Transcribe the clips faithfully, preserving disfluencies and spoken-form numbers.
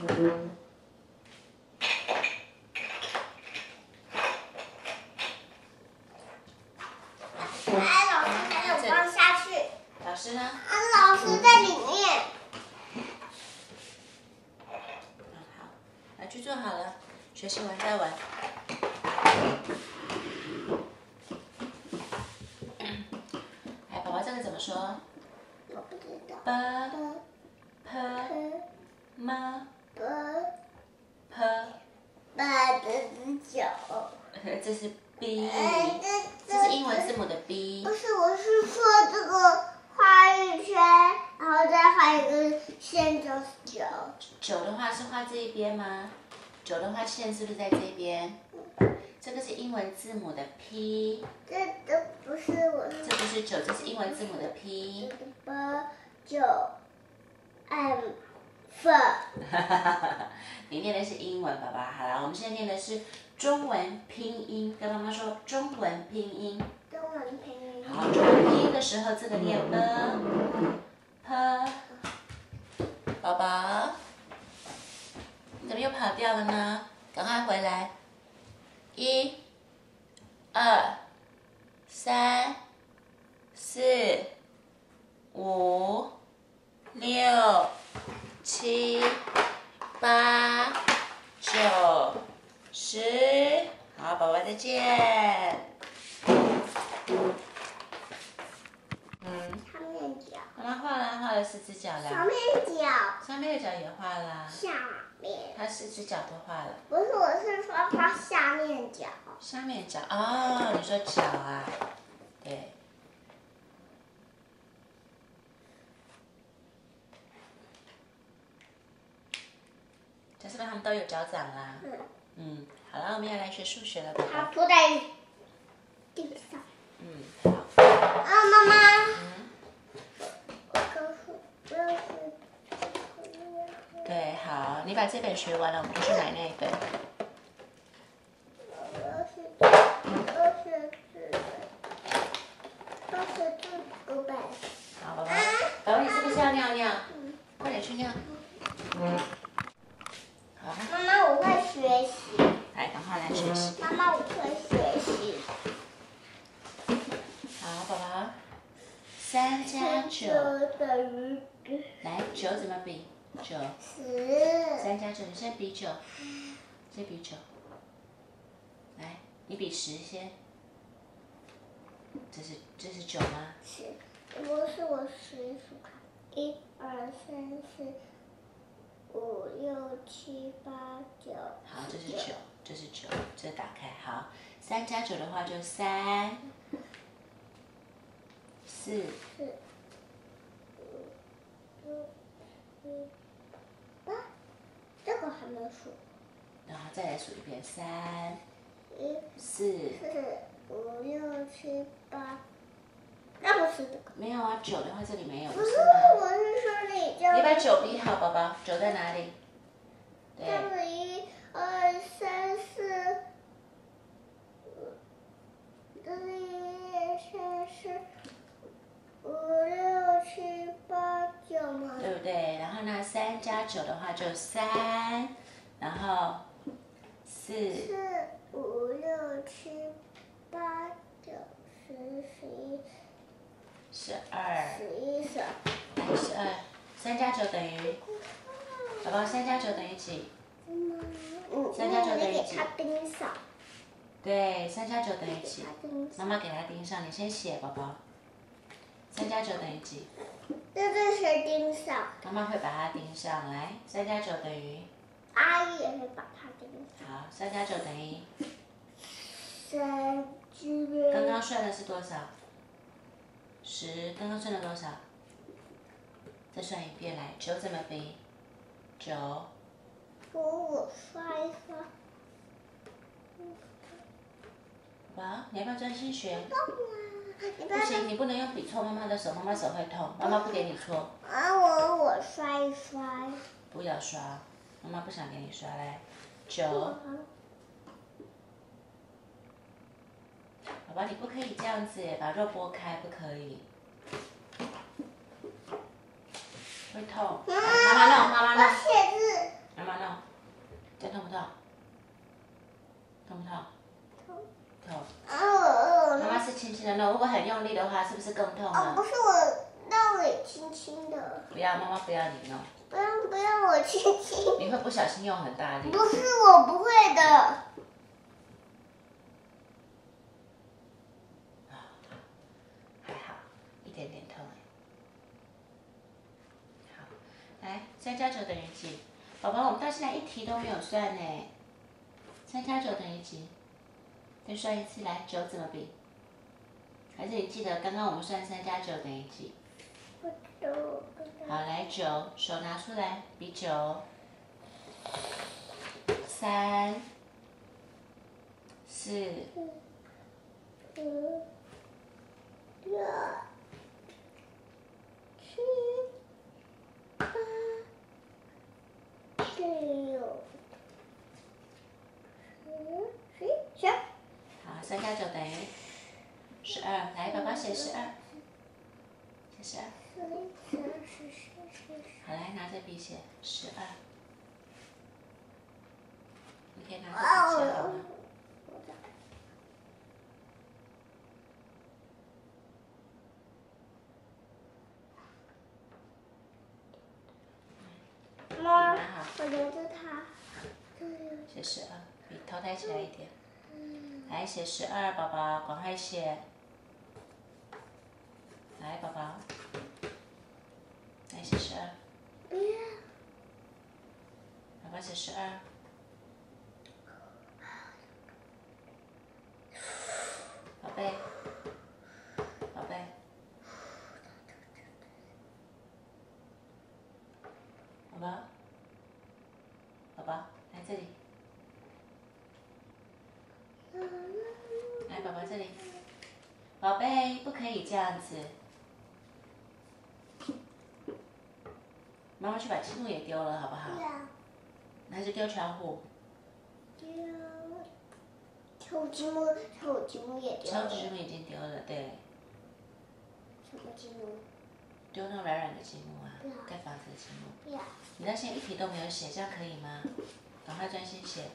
哎，老师还有放下去。 老师呢？ 啊，老师在里面。 嗯，好，玩具做好了，学习完再玩。哎，宝宝这个怎么说？ 我不知道。 b p m p。 爸，这是脚。 这是 b， 哎，这这是英文字母的 b。 不是，我是说这个画一圈，然后再画一个线就是九。 九的话是画这一边吗？九的话线是不是在这边？这个是英文字母的 p。 这都不是我。 这不是九，这是英文字母的 p。 八九 m f。 你念的是英文，宝宝。好了，我们现在念的是中文拼音，跟妈妈说中文拼音。 中文拼音。 好，中文拼音的时候，这个念 b p。宝宝，你怎么又跑掉了呢？赶快回来！一、二、三、四、五、六、七、八、九、十。好，宝宝再见。嗯。 上面脚。 妈妈画了，画了四只脚啦。 上面脚。 上面的脚也画啦。 下面。 它四只脚都画了。 不是，我是说画下面脚。 下面脚哦，你说脚啊？对。这是不是他们都有脚掌啦？ 嗯。 嗯，好了，我们要来学数学了，宝宝。 它铺在地上。 嗯，好。 啊，妈妈。 嗯。 我告诉，我要是。 对，好，你把这本学完了，我们就去买那一本。 我要是，我要是这个，要是这个本。 好，宝宝，宝宝，你是不是要尿尿？ 嗯。 快点去尿。嗯。好。 妈妈，我会学习。 来，赶快来学习。 妈妈，我会学习。 好，宝宝。三加九等于。 来，九怎么比？九。 十。 三加九，你先比九，先比九。来，你比十先。这是这是九吗？ 十，不是我十数看，一二三四五六七八九。 好，这是九，这是九，这打开好。三加九的话就三，四。 四。五六七八，这个还没数。 然后再来数一遍，三， 一。 四。 四五六七八，那不是这个。 没有啊，九的话这里没有， 不是， 是吗？ 我是说你就。 你把九比好，宝宝，九在哪里？对。 这里一二三四，这里一三四五六七八九嘛。 对不对？然后呢，三加九的话就三，然后四。 四五六七八九十十一。 十二。 十一十二。 来，十二，三加九等于，宝宝，三加九等于几？ 嗯， 三加九等于几？ 你给它钉上。 对，三加九等于几？妈妈妈给它钉上，你先写，宝宝。三加九等于几？ 这个谁钉上？ 妈妈会把它钉上来。三加九等于？ 阿姨也会把它钉上。 好，三加九等于？ 三只。 刚刚算的是多少？十，刚刚算了多少？再算一遍来，九怎么比？九。 我我刷一刷。 宝，你要不要专心学？ 动啊！你不要。 不行，你不能用笔戳妈妈的手，妈妈手会痛，妈妈不给你戳。 啊，我我刷一刷。 不要刷，妈妈不想给你刷来。九。宝宝，你不可以这样子耶，把肉剥开，不可以。会痛。妈妈弄，妈妈弄。 我写字。 妈妈弄。 痛不痛？ 痛。 痛。 哦。 妈妈是轻轻的弄，如果很用力的话，是不是更痛呢？ 哦，不是我，那我也轻轻的。 不要，妈妈不要你弄。 不要不要我轻轻。 你会不小心用很大力。 不是，我不会的。 还好，一点点痛哎。好，来，三加九等于几？宝宝，我们到现在一题都没有算呢。三加九等于几？再算一次，来，九怎么比？还是你记得刚刚我们算三加九等于几？ 不知道。 好，来九，手拿出来，比九。三，四， 五，六，七，八，九，十，十一，十二。 好，三加九等于十二。来，宝宝写十二，写十二。 十二，十三，十四。 好，来拿着笔写十二。你可以拿着笔写好吗？ 妈，我留着它。 写十二，笔头抬起来一点。来写十二，宝宝，赶快写。来，宝宝，来写十二。 不要。 宝宝写十二。宝贝，宝贝。宝宝，宝宝，来这里。来，宝宝这里。宝贝，不可以这样子。妈妈去把积木也丢了，好不好？还是丢巧虎？ 丢。巧虎积木，巧虎积木也丢了。 巧虎积木已经丢了，对。 什么积木？ 丢那软软的积木啊，盖房子的积木。 不要。 你那些一题都没有写，这样可以吗？赶快专心写。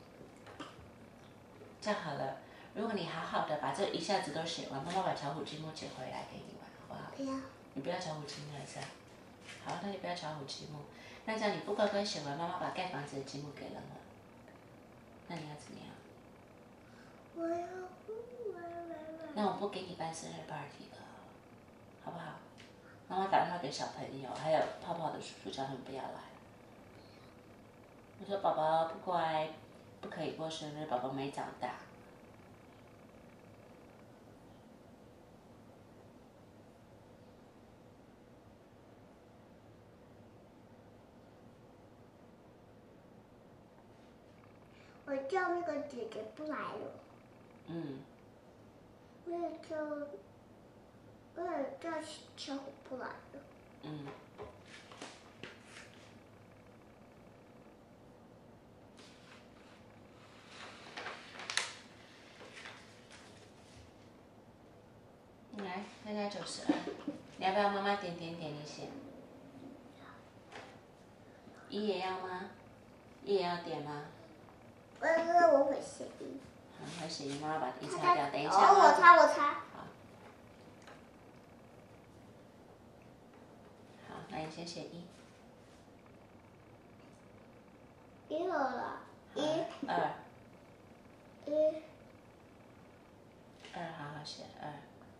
这样好了，如果你好好的把这一下子都写完，妈妈把巧虎积木捡回来给你玩，好不好？ 不要。 你不要巧虎积木了是吧？好，那你不要巧虎积木。那这样你不乖乖写完，妈妈把盖房子的积木给了我，那你要怎么样？ 我要玩玩玩。 那我不给你办生日 party 了，好不好？妈妈打电话给小朋友，还有泡泡的叔叔，叫他们不要来。我说宝宝不乖，不可以过生日，宝宝没长大。 我叫那个姐姐不来了。 嗯。 我也叫，我也叫巧虎不来了。 嗯。来，三加九十二，你要不要妈妈点点点？你写。一也要吗？一也要点吗？ 我我我会写一。 好，会写一，妈妈把一擦掉，等一下。 哦，我擦，我擦。 好。好，那你先写一。 一有了。一。 二。 一。 二，好好写二。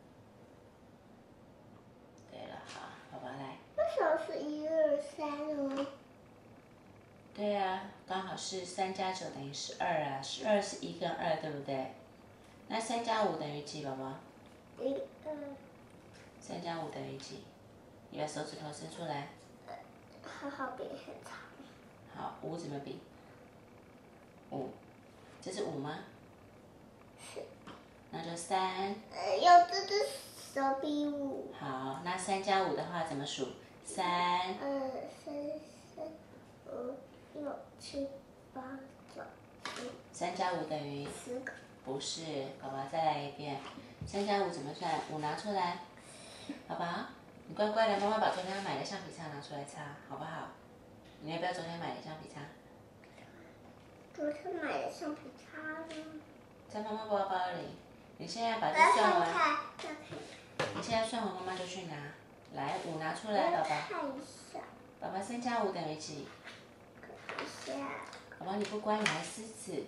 对了，好，宝宝来。 为什么是一二三呢？ 对啊，刚好是三加九等于十二啊，十二是一跟二，对不对？那三加五等于几，宝宝？ 一二。 三加五等于几？你把手指头伸出来。 好好比很长。 好，五怎么比？五，这是五吗？ 是。 那就三。 呃，要这只手比五。 好，那三加五的话怎么数？三。 二三四五六七八九十。 三加五等于？ 十个。 不是，宝宝再来一遍。三加五怎么算？五拿出来。宝宝，你乖乖的，妈妈把昨天买的橡皮擦拿出来擦，好不好？你要不要昨天买的橡皮擦？ 昨天买的橡皮擦呢？ 在妈妈包包里。你现在把我要这算完。 看看，要看你现在算完，妈妈就去拿。来，五拿出看。 来，宝宝。 看一下。 宝宝三加五等于几？ 看一下。 宝宝你不乖，你还撕纸。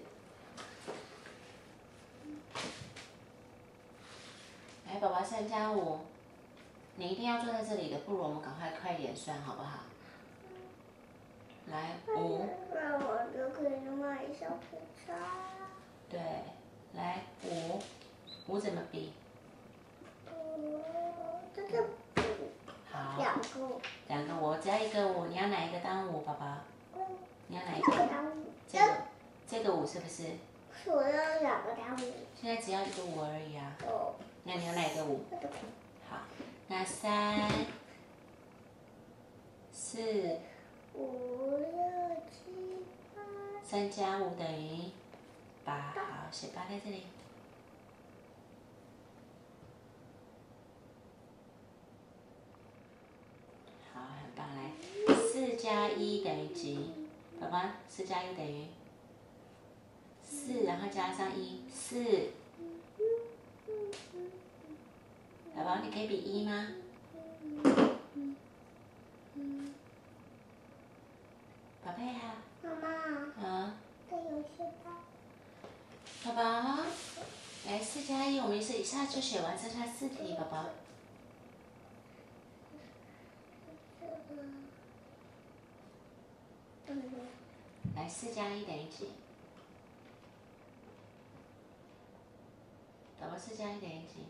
来，宝宝三加五，你一定要坐在这里的，不如我们赶快快点算，好不好？来，五。 那我就可以买橡皮擦。 对，来五，五怎么比？ 哦，这个好。 两个。 两个我加一个五，你要哪一个当五，宝宝？你要哪一个？ 个？ 当五。 这个，这个五是不是？ 是我要两个当五。 现在只要一个五而已啊。 哦。 那你要哪一个五？好，那三、四、 五六七八。 三加五等于八，好，写八在这里。好，很棒，来，四加一等于几？宝宝，四加一等于四，然后加上一，四。宝宝，你可以比一吗？宝贝啊。 妈妈。 啊。 这游戏吧。 宝宝，来四加一，我们是一下就写完，剩下四题，宝宝。来，四加一等于几？宝宝，四加一等于几？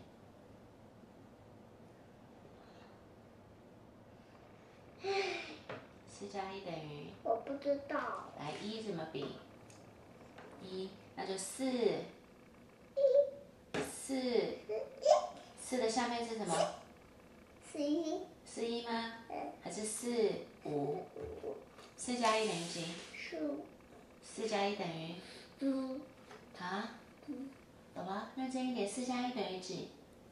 四加一等于？ 我不知道。 来，一怎么比？一，那就四。四。四的下面是什么？ 四一。 四一吗？ 嗯。 还是四五？四加一等于几？ 十五。 四加一等于？ 嗯。 啊？嗯。宝宝，认真一点，四加一等于几？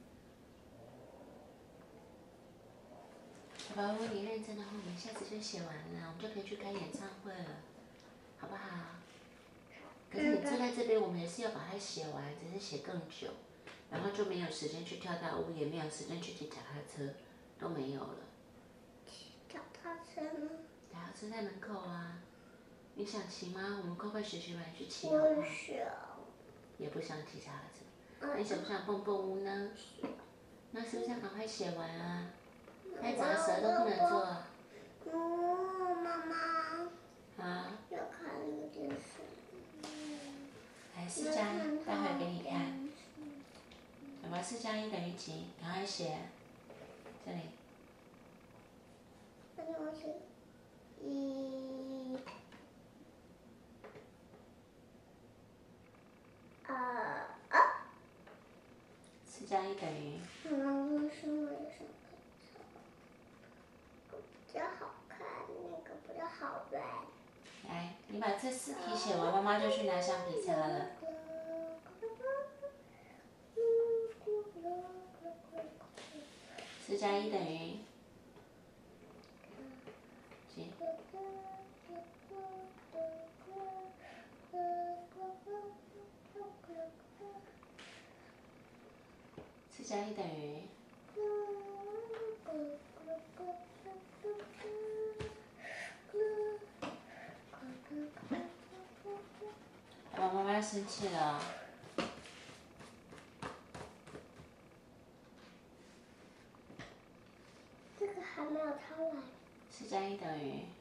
宝宝，如果你认真的话，我们一下子就写完了，我们就可以去开演唱会了，好不好？可是你坐在这边，我们也是要把它写完，只是写更久，然后就没有时间去跳大舞，也没有时间去骑脚踏车，都没有了。 脚踏车呢？ 脚踏车在门口啊，你想骑吗？我们快快学学完去骑好不好？ 我想。 也不想骑脚踏车，那你想不想蹦蹦屋呢？那是不是要赶快写完啊？太杂舌都不能做。 哦，妈妈。 啊。 要看那个电视。 来，四加，待会给你看。宝宝，四加一等于几？赶快写。这里。 那我写一。二啊。 四加一等于？ 妈妈，为什么有什么？比较好看，那个比较好玩。 来，你把这四题写完，妈妈就去拿橡皮擦了。四加一等于几？四加一等于？爸爸妈妈要生气了。 这个还没有抄完。 四加一等于？